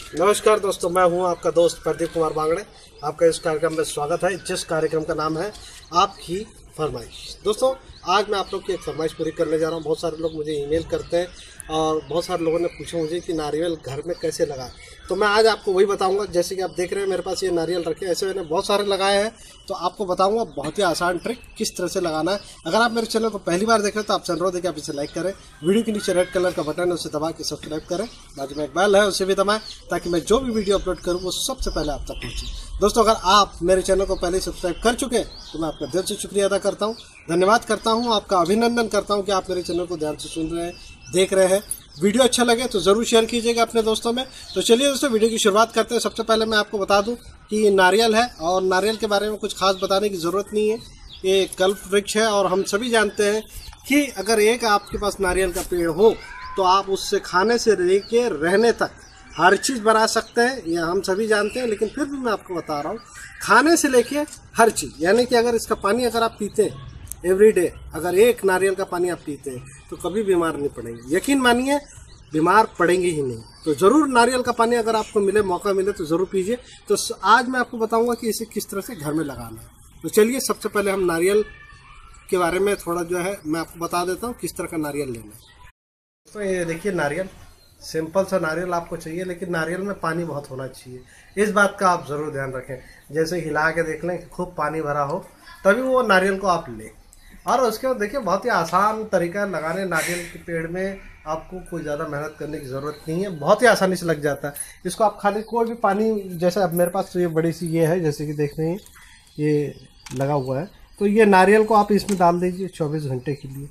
नमस्कार दोस्तों, मैं हूं आपका दोस्त प्रदीप कुमार बांगड़े। आपका इस कार्यक्रम में स्वागत है, जिस कार्यक्रम का नाम है आपकी फरमाइश। दोस्तों, आज मैं आप लोग की एक फरमाइश पूरी करने जा रहा हूं। बहुत सारे लोग मुझे ईमेल करते हैं और बहुत सारे लोगों ने पूछा मुझे कि नारियल घर में कैसे लगाएं, तो मैं आज आपको वही बताऊंगा। जैसे कि आप देख रहे हैं मेरे पास ये नारियल रखे, ऐसे मैंने बहुत सारे लगाए हैं, तो आपको बताऊंगा बहुत ही आसान ट्रिक किस तरह से लगाना है। अगर आप मेरे चैनल को पहली बार देख रहे हैं तो आप चैनल देखिए, आप इसे लाइक करें, वीडियो के नीचे रेड कलर का बटन है उसे दबा के सब्सक्राइब करें, बाजू में एक बेल है उसे भी दबाएं ताकि मैं जो भी वीडियो अपलोड करूँ वो सबसे पहले आप तक पहुँचे। दोस्तों, अगर आप मेरे चैनल को पहले सब्सक्राइब कर चुके हैं तो मैं आपका दिल से शुक्रिया अदा करता हूँ, धन्यवाद करता हूँ, आपका अभिनंदन करता हूँ कि आप मेरे चैनल को ध्यान से सुन रहे हैं, देख रहे हैं। वीडियो अच्छा लगे तो ज़रूर शेयर कीजिएगा अपने दोस्तों में। तो चलिए दोस्तों, वीडियो की शुरुआत करते हैं। सबसे पहले मैं आपको बता दूं कि ये नारियल है और नारियल के बारे में कुछ खास बताने की ज़रूरत नहीं है। ये कल्प वृक्ष है और हम सभी जानते हैं कि अगर एक आपके पास नारियल का पेड़ हो तो आप उससे खाने से लेके रहने तक हर चीज़ बना सकते हैं, ये हम सभी जानते हैं। लेकिन फिर भी मैं आपको बता रहा हूँ, खाने से लेके हर चीज़, यानी कि अगर इसका पानी अगर आप पीते हैं एवरीडे, अगर एक नारियल का पानी आप पीते हैं तो कभी बीमार नहीं पड़ेंगे। यकीन मानिए, बीमार पड़ेंगे ही नहीं। तो ज़रूर नारियल का पानी अगर आपको मिले, मौका मिले तो ज़रूर पीजिए। तो आज मैं आपको बताऊंगा कि इसे किस तरह से घर में लगाना है। तो चलिए, सबसे पहले हम नारियल के बारे में थोड़ा जो है मैं आपको बता देता हूँ किस तरह का नारियल लेना है। तो ये देखिए, नारियल सिंपल सा नारियल आपको चाहिए, लेकिन नारियल में पानी बहुत होना चाहिए। इस बात का आप ज़रूर ध्यान रखें। जैसे हिला के देख लें कि खूब पानी भरा हो, तभी वो नारियल को आप लें। और उसके बाद देखिए, बहुत ही आसान तरीका है लगाने नारियल के पेड़ में। आपको कोई ज़्यादा मेहनत करने की ज़रूरत नहीं है, बहुत ही आसानी से लग जाता है। इसको आप खाली कोई भी पानी, जैसे अब मेरे पास तो ये बड़ी सी ये है, जैसे कि देख रहे हैं ये लगा हुआ है, तो ये नारियल को आप इसमें डाल दीजिए 24 घंटे के लिए,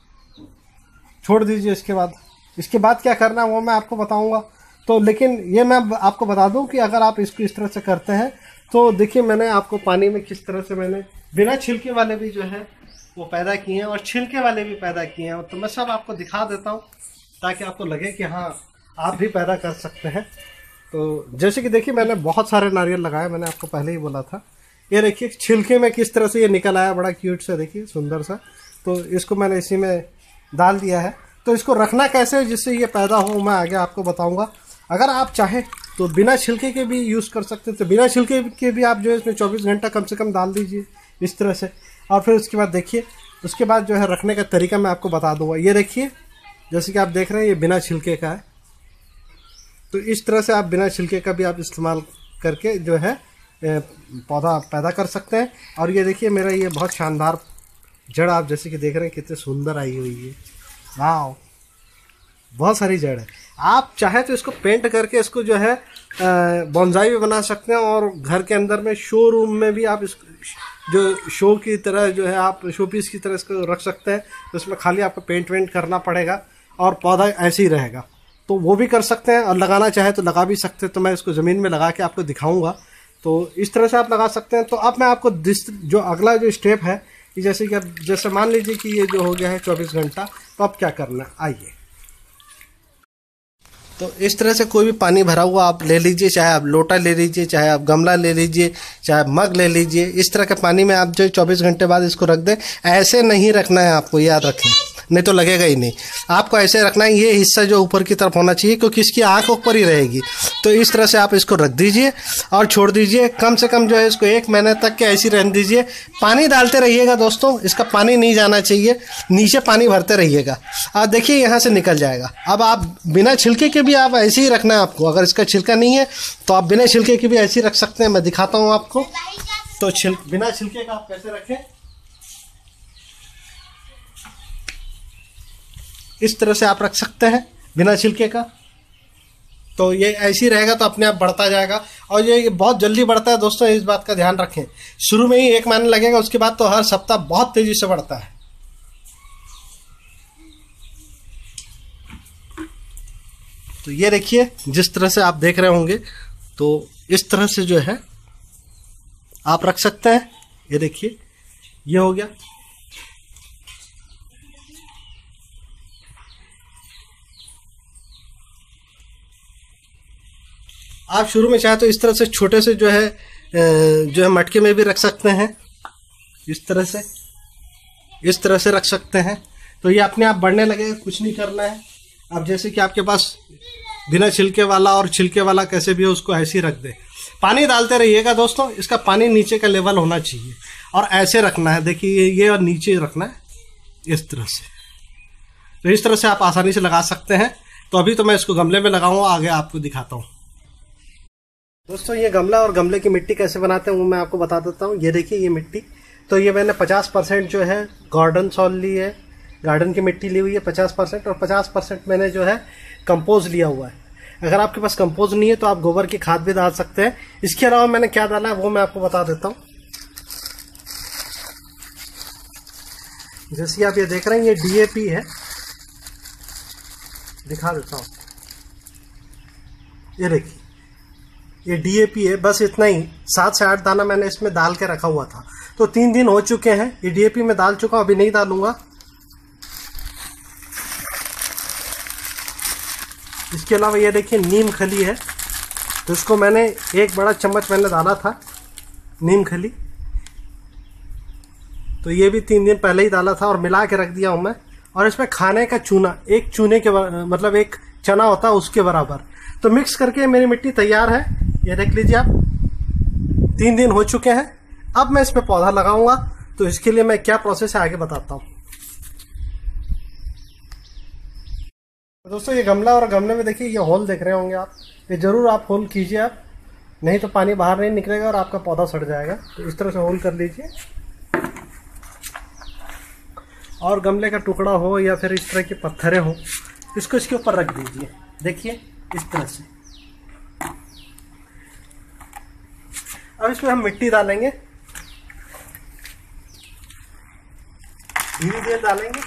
छोड़ दीजिए। इसके बाद क्या करना है वो मैं आपको बताऊँगा। तो लेकिन ये मैं आपको बता दूँ कि अगर आप इसको इस तरह से करते हैं तो देखिए, मैंने आपको पानी में किस तरह से मैंने बिना छिलके वाले भी जो है वो पैदा किए हैं और छिलके वाले भी पैदा किए हैं। तो मैं सब आपको दिखा देता हूँ ताकि आपको लगे कि हाँ, आप भी पैदा कर सकते हैं। तो जैसे कि देखिए, मैंने बहुत सारे नारियल लगाए, मैंने आपको पहले ही बोला था। ये देखिए छिलके में किस तरह से ये निकल आया, बड़ा क्यूट सा, देखिए सुंदर सा। तो इसको मैंने इसी में डाल दिया है। तो इसको रखना कैसे जिससे ये पैदा हो, मैं आगे आपको बताऊँगा। अगर आप चाहें तो बिना छिलके के भी यूज़ कर सकते हैं, तो बिना छिलके के भी आप जो है इसमें 24 घंटा कम से कम डाल दीजिए इस तरह से। और फिर उसके बाद देखिए, उसके बाद जो है रखने का तरीका मैं आपको बता दूंगा। ये देखिए, जैसे कि आप देख रहे हैं ये बिना छिलके का है। तो इस तरह से आप बिना छिलके का भी आप इस्तेमाल करके जो है पौधा पैदा कर सकते हैं। और ये देखिए, मेरा ये बहुत शानदार जड़ आप जैसे कि देख रहे हैं कितने सुंदर आई हुई है। वाह, बहुत सारी जड़ है। आप चाहे तो इसको पेंट करके इसको जो है बोनसाई भी बना सकते हैं, और घर के अंदर में शो रूम में भी आप इसको जो शो की तरह जो है आप शो पीस की तरह इसको रख सकते हैं। तो इसमें खाली आपको पेंट वेंट करना पड़ेगा और पौधा ऐसे ही रहेगा। तो वो भी कर सकते हैं, और लगाना चाहे तो लगा भी सकते हैं। तो मैं इसको ज़मीन में लगा के आपको दिखाऊंगा। तो इस तरह से आप लगा सकते हैं। तो अब मैं आपको जो अगला जो स्टेप है, जैसे कि अब जैसे मान लीजिए कि ये जो हो गया है 24 घंटा, तो अब क्या करना है, आइए। तो इस तरह से कोई भी पानी भरा हुआ आप ले लीजिए, चाहे आप लोटा ले लीजिए, चाहे आप गमला ले लीजिए, चाहे मग ले लीजिए। इस तरह के पानी में आप जो 24 घंटे बाद इसको रख दें। ऐसे नहीं रखना है आपको, याद रखें, नहीं तो लगेगा ही नहीं। आपको ऐसे रखना है, ये हिस्सा जो ऊपर की तरफ होना चाहिए, क्योंकि इसकी आँख ऊपर ही रहेगी। तो इस तरह से आप इसको रख दीजिए और छोड़ दीजिए। कम से कम जो है इसको 1 महीने तक के ऐसे रहने दीजिए। पानी डालते रहिएगा दोस्तों, इसका पानी नहीं जाना चाहिए, नीचे पानी भरते रहिएगा। आप देखिए यहाँ से निकल जाएगा। अब आप बिना छिलके के भी आप ऐसे ही रखना है आपको। अगर इसका छिलका नहीं है तो आप बिना छिलके के भी ऐसे ही रख सकते हैं। मैं दिखाता हूँ आपको। तो बिना छिलके का आप कैसे रखें, इस तरह से आप रख सकते हैं बिना छिलके का। तो ये ऐसे ही रहेगा, तो अपने आप बढ़ता जाएगा। और ये बहुत जल्दी बढ़ता है दोस्तों, इस बात का ध्यान रखें। शुरू में ही 1 महीना लगेगा, उसके बाद तो हर सप्ताह बहुत तेजी से बढ़ता है। तो ये देखिए, जिस तरह से आप देख रहे होंगे, तो इस तरह से जो है आप रख सकते हैं। ये देखिए, ये हो गया। आप शुरू में चाहे तो इस तरह से छोटे से जो है मटके में भी रख सकते हैं। इस तरह से रख सकते हैं। तो ये अपने आप बढ़ने लगेगा, कुछ नहीं करना है। अब जैसे कि आपके पास बिना छिलके वाला और छिलके वाला कैसे भी हो उसको ऐसे ही रख दे। पानी डालते रहिएगा दोस्तों, इसका पानी नीचे का लेवल होना चाहिए और ऐसे रखना है। देखिए ये और नीचे रखना है इस तरह से। तो इस तरह से आप आसानी से लगा सकते हैं। तो अभी तो मैं इसको गमले में लगाऊंगा, आगे आपको दिखाता हूँ। दोस्तों ये गमला और गमले की मिट्टी कैसे बनाते हैं वो मैं आपको बता देता हूँ। ये देखिए ये मिट्टी, तो ये मैंने 50% जो है गार्डन सॉइल ली है, गार्डन की मिट्टी ली हुई है 50%, और 50% मैंने जो है कंपोज लिया हुआ है। अगर आपके पास कंपोज नहीं है तो आप गोबर की खाद भी डाल सकते हैं। इसके अलावा मैंने क्या डाला है वो मैं आपको बता देता हूँ। जैसे आप ये देख रहे हैं ये DAP है, दिखा देता हूँ। ये देखिए ये DAP है, बस इतना ही। 7 से 8 दाना मैंने इसमें डाल के रखा हुआ था। तो 3 दिन हो चुके हैं, ये DAP में डाल चुका हूं, अभी नहीं डालूंगा। इसके अलावा ये देखिए नीम खली है, तो इसको मैंने 1 बड़ा चम्मच मैंने डाला था नीम खली, तो ये भी 3 दिन पहले ही डाला था और मिला के रख दिया हूं मैं। और इसमें खाने का चूना, एक चूने के मतलब एक चना होता है उसके बराबर, तो मिक्स करके मेरी मिट्टी तैयार है। ये देख लीजिए आप, 3 दिन हो चुके हैं। अब मैं इसमें पौधा लगाऊंगा, तो इसके लिए मैं क्या प्रोसेस है आगे बताता हूँ। दोस्तों ये गमला और गमले में देखिए ये होल देख रहे होंगे आप, ये जरूर आप होल कीजिए आप, नहीं तो पानी बाहर नहीं निकलेगा और आपका पौधा सड़ जाएगा। तो इस तरह से होल कर लीजिए, और गमले का टुकड़ा हो या फिर इस तरह के पत्थरें हो, इसको इसके ऊपर रख दीजिए। देखिए इस तरह से। अब इसमें हम मिट्टी डालेंगे, धीरे धीरे डालेंगे।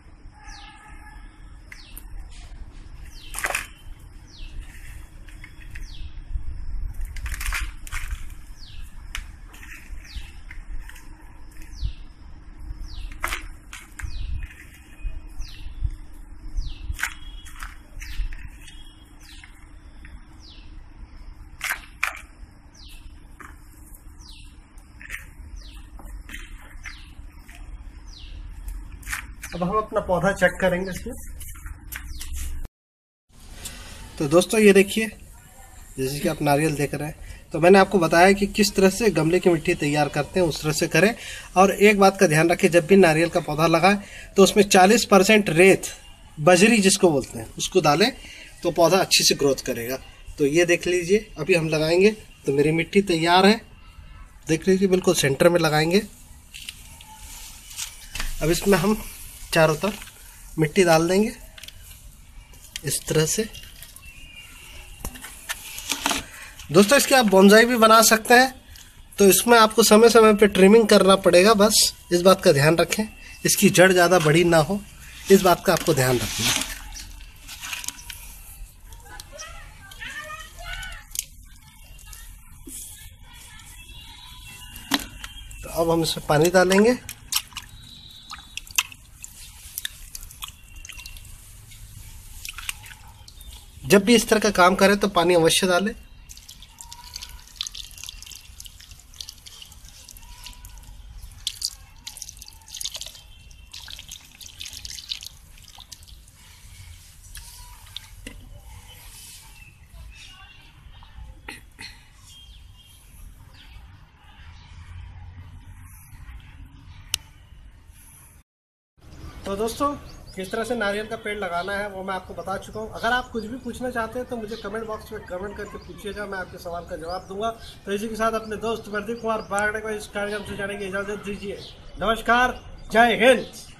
अब हम अपना पौधा चेक करेंगे इसमें। तो दोस्तों ये देखिए, जैसे कि आप नारियल देख रहे हैं, तो मैंने आपको बताया कि किस तरह से गमले की मिट्टी तैयार करते हैं, उस तरह से करें। और एक बात का ध्यान रखें, जब भी नारियल का पौधा लगाएं तो उसमें 40% रेत, बजरी जिसको बोलते हैं, उसको डालें तो पौधा अच्छी से ग्रोथ करेगा। तो ये देख लीजिए, अभी हम लगाएंगे तो मेरी मिट्टी तैयार है। देख लीजिए बिल्कुल सेंटर में लगाएंगे। अब इसमें हम चारों तरफ मिट्टी डाल देंगे इस तरह से। दोस्तों इसके आप बोनसाई भी बना सकते हैं, तो इसमें आपको समय समय पे ट्रिमिंग करना पड़ेगा, बस इस बात का ध्यान रखें। इसकी जड़ ज़्यादा बड़ी ना हो, इस बात का आपको ध्यान रखना है। तो अब हम इसमें पानी डालेंगे। जब भी इस तरह का काम करें तो पानी अवश्य डालें। तो दोस्तों किस तरह से नारियल का पेड़ लगाना है वो मैं आपको बता चुका हूँ। अगर आप कुछ भी पूछना चाहते हैं तो मुझे कमेंट बॉक्स में कमेंट करके पूछिएगा, मैं आपके सवाल का जवाब दूंगा। तो इसी के साथ अपने दोस्त प्रदीप कुमार बागड़े को इस कार्यक्रम से जाने की इजाज़त दीजिए। नमस्कार, जय हिंद।